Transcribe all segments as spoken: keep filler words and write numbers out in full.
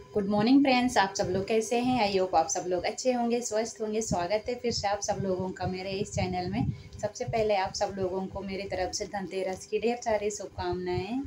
Good morning friends, आप सब लोग कैसे हैं। आई होप आप सब लोग अच्छे होंगे, स्वस्थ होंगे। स्वागत है फिर से आप सब लोगों का मेरे इस चैनल में। सबसे पहले आप सब लोगों को मेरी तरफ से धनतेरस की ढेर सारी शुभकामनाएं।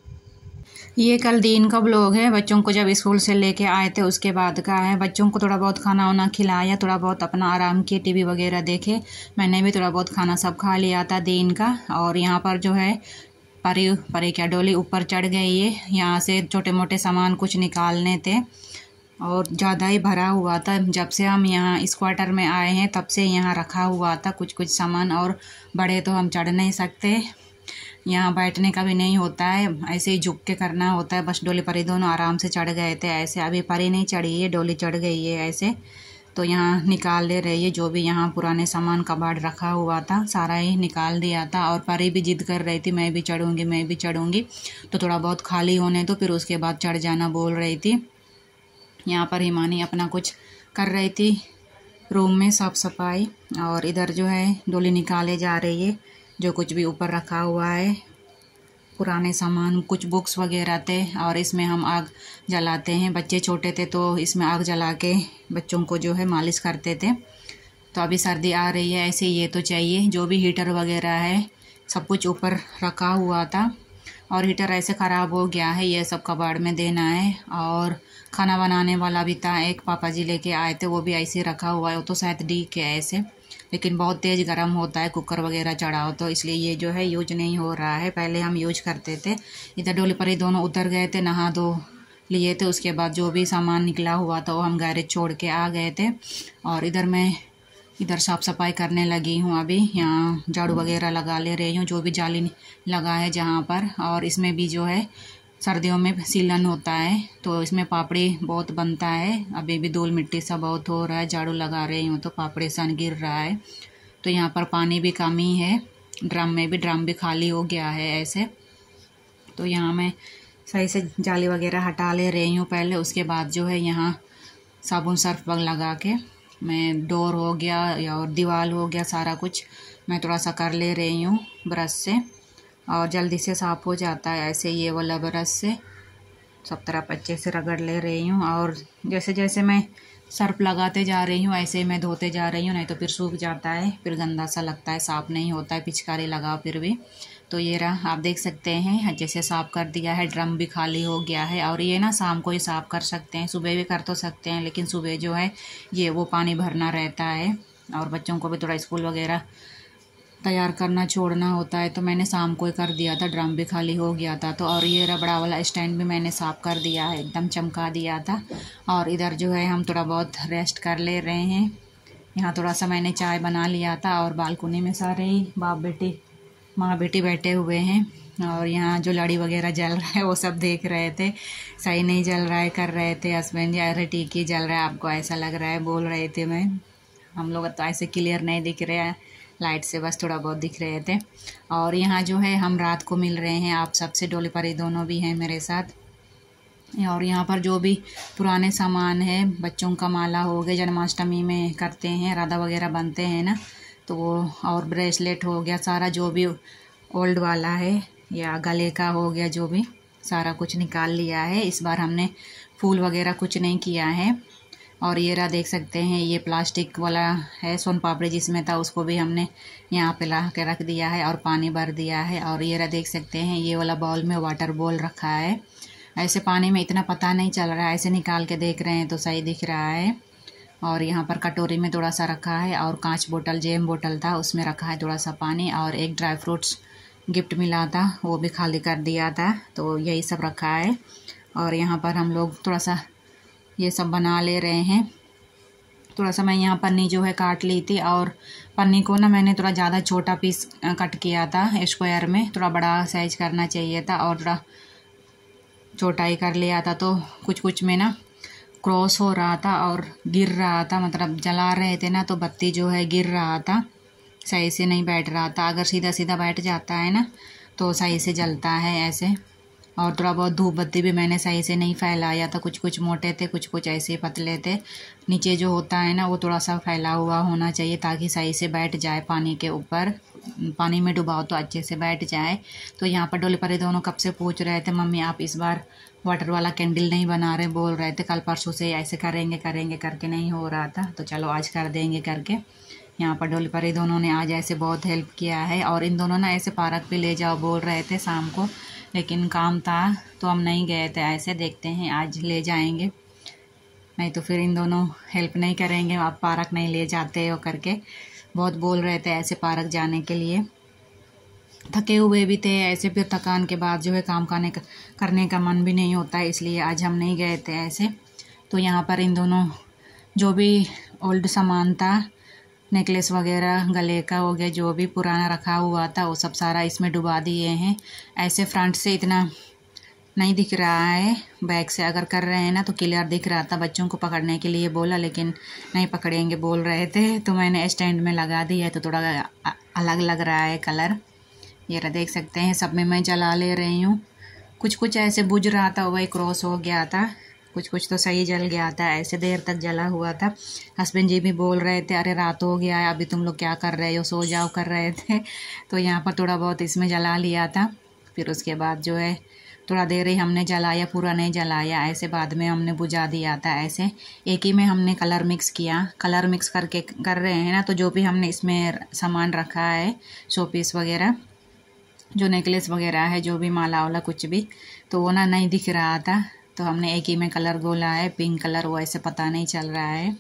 ये कल दिन का ब्लॉग है। बच्चों को जब स्कूल से लेके आए थे उसके बाद का है। बच्चों को थोड़ा बहुत खाना वाना खिलाया, थोड़ा बहुत अपना आराम किए, टीवी वगैरह देखे। मैंने भी थोड़ा बहुत खाना सब खा लिया था दिन का। और यहाँ पर जो है परी परी क्या डोली ऊपर चढ़ गई है। यहाँ से छोटे मोटे सामान कुछ निकालने थे और ज़्यादा ही भरा हुआ था। जब से हम यहाँ इस क्वार्टर में आए हैं तब से यहाँ रखा हुआ था कुछ कुछ सामान, और बड़े तो हम चढ़ नहीं सकते। यहाँ बैठने का भी नहीं होता है, ऐसे ही झुक के करना होता है। बस डोली परी दोनों आराम से चढ़ गए थे ऐसे। अभी परी नहीं चढ़ी है, डोली चढ़ गई है ऐसे। तो यहाँ निकाल ले रही है जो भी यहाँ पुराने सामान कबाड़ रखा हुआ था, सारा ही निकाल दिया था। और परी भी जिद कर रही थी मैं भी चढ़ूँगी मैं भी चढ़ूँगी। तो थोड़ा बहुत खाली होने तो फिर उसके बाद चढ़ जाना बोल रही थी। यहाँ पर हिमानी अपना कुछ कर रही थी रूम में साफ़ सफाई, और इधर जो है डोली निकाले जा रही है जो कुछ भी ऊपर रखा हुआ है पुराने सामान, कुछ बुक्स वगैरह थे। और इसमें हम आग जलाते हैं। बच्चे छोटे थे तो इसमें आग जला के बच्चों को जो है मालिश करते थे। तो अभी सर्दी आ रही है ऐसे ये तो चाहिए। जो भी हीटर वगैरह है सब कुछ ऊपर रखा हुआ था, और हीटर ऐसे ख़राब हो गया है, ये सब कबाड़ में देना है। और खाना बनाने वाला भी था, एक पापा जी लेके आए थे, वो भी ऐसे रखा हुआ है। वो तो शायद डी के ऐसे, लेकिन बहुत तेज़ गर्म होता है कुकर वगैरह चढ़ाओ तो, इसलिए ये जो है यूज नहीं हो रहा है। पहले हम यूज करते थे। इधर डोली परी दोनों उतर गए थे, नहा धो लिए थे। उसके बाद जो भी सामान निकला हुआ था वो हम गैरेज छोड़ के आ गए थे। और इधर मैं इधर साफ़ सफाई करने लगी हूँ अभी। यहाँ झाड़ू वगैरह लगा ले रही हूँ, जो भी जाली लगा है जहाँ पर। और इसमें भी जो है सर्दियों में सीलन होता है तो इसमें पापड़ी बहुत बनता है। अभी भी धूल मिट्टी सा बहुत हो रहा है, झाड़ू लगा रही हूँ तो पापड़ी सन गिर रहा है। तो यहाँ पर पानी भी कमी है, ड्रम में भी ड्रम भी खाली हो गया है ऐसे। तो यहाँ मैं सही से जाली वगैरह हटा ले रही हूँ पहले। उसके बाद जो है यहाँ साबुन सर्फ वग लगा के मैं डोर हो गया और दीवार हो गया, सारा कुछ मैं थोड़ा सा कर ले रही हूँ ब्रश से, और जल्दी से साफ़ हो जाता है ऐसे। ये वाला ब्रश से सब तरफ अच्छे से रगड़ ले रही हूँ। और जैसे जैसे मैं सर्फ लगाते जा रही हूँ ऐसे ही मैं धोते जा रही हूँ, नहीं तो फिर सूख जाता है, फिर गंदा सा लगता है, साफ़ नहीं होता है। पिचकारी लगाओ फिर भी। तो ये रहा, आप देख सकते हैं जैसे साफ़ कर दिया है। ड्रम भी खाली हो गया है। और ये ना शाम को ही साफ़ कर सकते हैं, सुबह भी कर तो सकते हैं, लेकिन सुबह जो है ये वो पानी भरना रहता है और बच्चों को भी थोड़ा स्कूल वगैरह तैयार करना छोड़ना होता है। तो मैंने शाम को ही कर दिया था, ड्रम भी खाली हो गया था। तो और ये रबड़ा वाला स्टैंड भी मैंने साफ़ कर दिया है, एकदम चमका दिया था। और इधर जो है हम थोड़ा बहुत रेस्ट कर ले रहे हैं। यहाँ थोड़ा सा मैंने चाय बना लिया था, और बालकनी में सारे ही बाप बेटी माँ बेटी बैठे हुए हैं। और यहाँ जो लड़ी वगैरह जल रहा है वो सब देख रहे थे। सही नहीं जल रहा है कर रहे थे हस्बैंड जी। अरे ठीक ही जल रहा है, आपको ऐसा लग रहा है बोल रहे थे। मैं हम लोग तो ऐसे क्लियर नहीं दिख रहे हैं लाइट से, बस थोड़ा बहुत दिख रहे थे। और यहाँ जो है हम रात को मिल रहे हैं आप सबसे। डोली परी दोनों भी हैं मेरे साथ। और यहाँ पर जो भी पुराने सामान है, बच्चों का माला हो गया, जन्माष्टमी में करते हैं, राधा वगैरह बनते हैं ना, तो वो, और ब्रेसलेट हो गया, सारा जो भी ओल्ड वाला है या गले का हो गया, जो भी सारा कुछ निकाल लिया है। इस बार हमने फूल वगैरह कुछ नहीं किया है। और ये रहा, देख सकते हैं ये प्लास्टिक वाला है सोन पापड़ी जिसमें था, उसको भी हमने यहाँ पे ला के रख दिया है और पानी भर दिया है। और ये रहा, देख सकते हैं ये वाला बाउल में वाटर बॉल रखा है। ऐसे पानी में इतना पता नहीं चल रहा है, ऐसे निकाल के देख रहे हैं तो सही दिख रहा है। और यहाँ पर कटोरी में थोड़ा सा रखा है, और कांच बोतल जेम बोतल था उसमें रखा है थोड़ा सा पानी। और एक ड्राई फ्रूट्स गिफ्ट मिला था वो भी खाली कर दिया था, तो यही सब रखा है। और यहाँ पर हम लोग थोड़ा सा ये सब बना ले रहे हैं। थोड़ा सा मैं यहाँ पन्नी जो है काट ली थी, और पन्नी को ना मैंने थोड़ा ज़्यादा छोटा पीस कट किया था स्क्वायर में, थोड़ा बड़ा साइज करना चाहिए था और थोड़ा छोटा ही कर लिया था। तो कुछ कुछ में ना क्रॉस हो रहा था और गिर रहा था, मतलब जला रहे थे ना तो बत्ती जो है गिर रहा था, सही से नहीं बैठ रहा था। अगर सीधा सीधा बैठ जाता है ना तो सही से जलता है ऐसे। और थोड़ा बहुत धूप बत्ती भी मैंने सही से नहीं फैलाया था, कुछ कुछ मोटे थे, कुछ कुछ ऐसे पतले थे। नीचे जो होता है ना वो थोड़ा सा फैला हुआ होना चाहिए ताकि सही से बैठ जाए पानी के ऊपर। पानी में डुबाओ तो अच्छे से बैठ जाए। तो यहाँ पर डोली परी दोनों कब से पूछ रहे थे मम्मी आप इस बार वाटर वाला कैंडल नहीं बना रहे, बोल रहे थे कल परसों से ऐसे करेंगे करेंगे करके नहीं हो रहा था, तो चलो आज कर देंगे करके। यहाँ पर डोली परी दोनों ने आज ऐसे बहुत हेल्प किया है। और इन दोनों ने ऐसे पार्क पे ले जाओ बोल रहे थे शाम को, लेकिन काम था तो हम नहीं गए थे। ऐसे देखते हैं आज ले जाएंगे, नहीं तो फिर इन दोनों हेल्प नहीं करेंगे, आप पार्क नहीं ले जाते हो करके बहुत बोल रहे थे ऐसे पार्क जाने के लिए। थके हुए भी थे ऐसे, फिर थकान के बाद जो है काम करने का करने का मन भी नहीं होता है, इसलिए आज हम नहीं गए थे ऐसे। तो यहाँ पर इन दोनों जो भी ओल्ड सामान था, नेकलेस वगैरह गले का हो गया, जो भी पुराना रखा हुआ था वो सब सारा इसमें डुबा दिए हैं। ऐसे फ्रंट से इतना नहीं दिख रहा है, बैक से अगर कर रहे हैं ना तो क्लियर दिख रहा था। बच्चों को पकड़ने के लिए बोला लेकिन नहीं पकड़ेंगे बोल रहे थे, तो मैंने स्टैंड में लगा दिया है, तो थोड़ा अलग लग रहा है कलर। ये रहा देख सकते हैं, सब में मैं जला ले रही हूँ। कुछ कुछ ऐसे बुझ रहा था, वही क्रॉस हो गया था, कुछ कुछ तो सही जल गया था, ऐसे देर तक जला हुआ था। हस्बैंड जी भी बोल रहे थे अरे रात हो गया है अभी तुम लोग क्या कर रहे हो, सो जाओ कर रहे थे। तो यहाँ पर थोड़ा बहुत इसमें जला लिया था, फिर उसके बाद जो है थोड़ा देर ही हमने जलाया, पूरा नहीं जलाया, ऐसे बाद में हमने बुझा दिया था। ऐसे एक ही में हमने कलर मिक्स किया, कलर मिक्स करके कर रहे हैं ना, तो जो भी हमने इसमें सामान रखा है, शो पीस वगैरह, जो नेकलेस वगैरह है, जो भी माला वाला कुछ भी, तो वो ना नहीं दिख रहा था, तो हमने एक ही में कलर घोला है, पिंक कलर, वो ऐसे पता नहीं चल रहा है।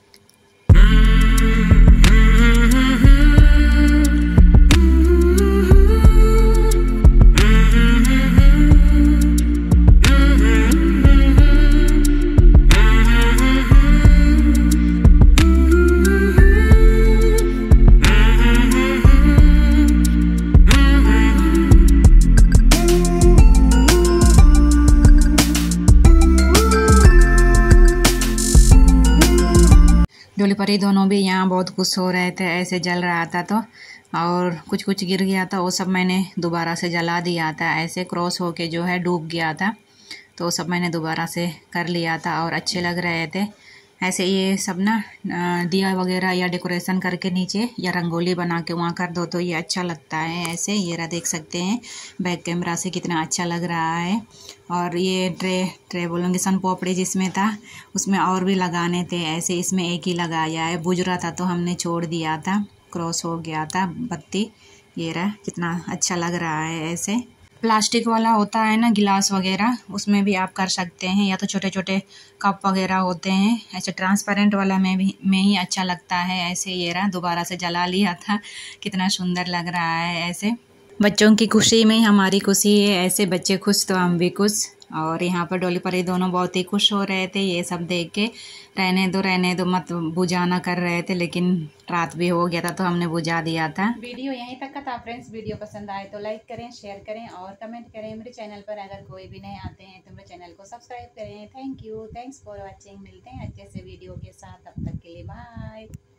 डोली परी दोनों भी यहाँ बहुत खुश हो रहे थे, ऐसे जल रहा था तो, और कुछ कुछ गिर गया था वो सब मैंने दोबारा से जला दिया था। ऐसे क्रॉस होके जो है डूब गया था, तो सब मैंने दोबारा से कर लिया था और अच्छे लग रहे थे। ऐसे ये सब ना दिया वगैरह या डेकोरेशन करके नीचे या रंगोली बना के वहाँ कर दो तो ये अच्छा लगता है। ऐसे ये रहा देख सकते हैं बैक कैमरा से कितना अच्छा लग रहा है। और ये ट्रे ट्रे बोलूँगी सन पोपड़ी जिसमें था उसमें और भी लगाने थे, ऐसे इसमें एक ही लगाया है, बुझ रहा था तो हमने छोड़ दिया था, क्रॉस हो गया था बत्ती। ये रहा कितना अच्छा लग रहा है। ऐसे प्लास्टिक वाला होता है ना गिलास वगैरह, उसमें भी आप कर सकते हैं, या तो छोटे छोटे कप वगैरह होते हैं, ऐसे ट्रांसपेरेंट वाला में भी में ही अच्छा लगता है। ऐसे ये रहा दोबारा से जला लिया था, कितना सुंदर लग रहा है। ऐसे बच्चों की खुशी में हमारी खुशी है, ऐसे बच्चे खुश तो हम भी खुश। और यहाँ पर डोली परी दोनों बहुत ही खुश हो रहे थे ये सब देख के, रहने दो रहने दो मत बुझाना कर रहे थे, लेकिन रात भी हो गया था तो हमने बुझा दिया था। वीडियो यहीं तक का था फ्रेंड्स, वीडियो पसंद आए तो लाइक करें, शेयर करें और कमेंट करें। मेरे चैनल पर अगर कोई भी नए आते हैं तो मेरे चैनल को सब्सक्राइब करें। Thank you, thanks for watching. मिलते हैं अच्छे से वीडियो के साथ, तब तक के लिए बाय।